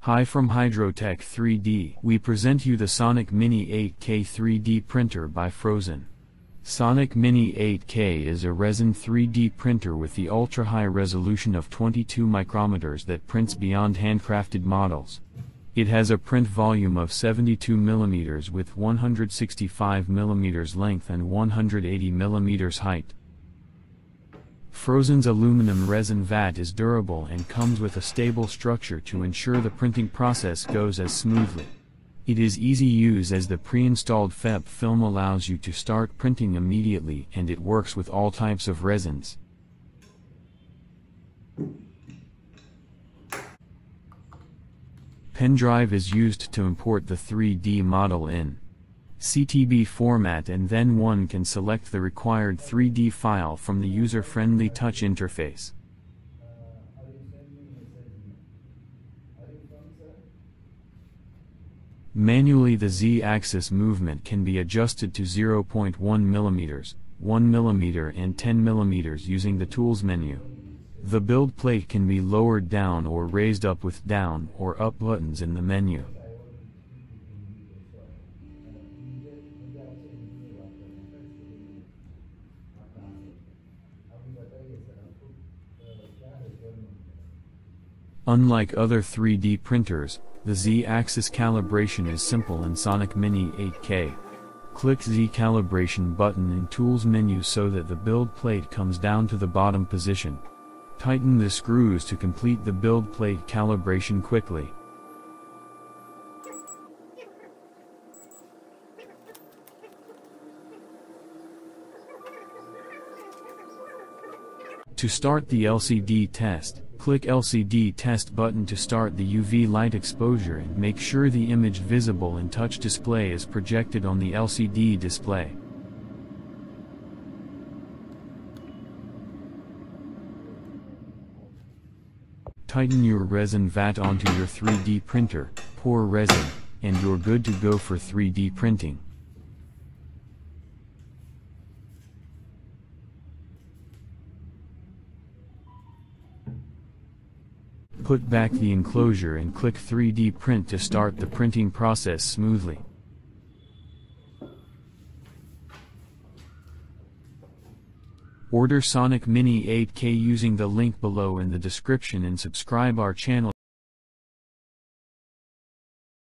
Hi from Hydrotech 3D. We present you the Sonic Mini 8K 3D printer by Phrozen. Sonic Mini 8K is a resin 3D printer with the ultra-high resolution of 22 micrometers that prints beyond handcrafted models. It has a print volume of 72 mm with 165 mm length and 180 mm height. Phrozen's aluminum resin vat is durable and comes with a stable structure to ensure the printing process goes as smoothly. It is easy use as the pre-installed FEP film allows you to start printing immediately, and it works with all types of resins. Pen drive is used to import the 3D model in CTB format, and then one can select the required 3D file from the user-friendly touch interface. Manually, the Z-axis movement can be adjusted to 0.1 mm, 1 mm and 10 mm using the Tools menu. The build plate can be lowered down or raised up with down or up buttons in the menu. Unlike other 3D printers, the Z-axis calibration is simple in Sonic Mini 8K. Click Z calibration button in Tools menu so that the build plate comes down to the bottom position. Tighten the screws to complete the build plate calibration quickly. To start the LCD test, click LCD test button to start the UV light exposure and make sure the image visible in touch display is projected on the LCD display. Tighten your resin vat onto your 3D printer, pour resin, and you're good to go for 3D printing. Put back the enclosure and click 3D print to start the printing process smoothly. Order Sonic Mini 8K using the link below in the description and subscribe our channel.